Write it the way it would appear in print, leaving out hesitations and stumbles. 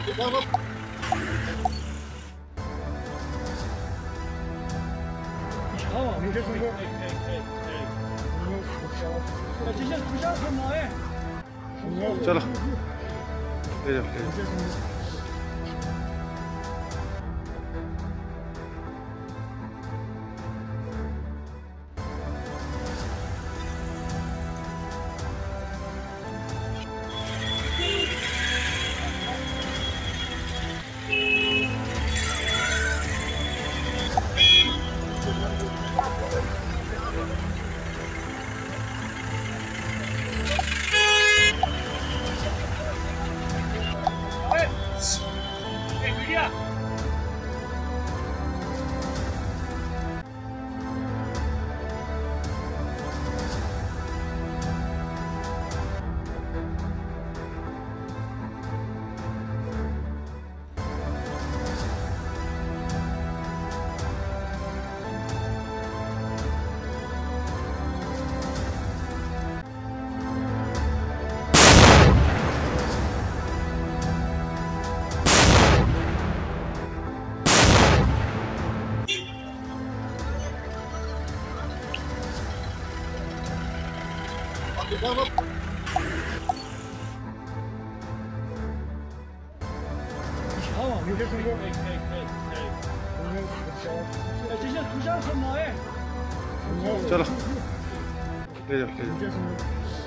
哦，你这是可以。这些不像什么哎。 चलो ले जाओ ले जाओ। 哦，你这是可以。这些不像什么哎。 चलो ले जाओ ले जाओ।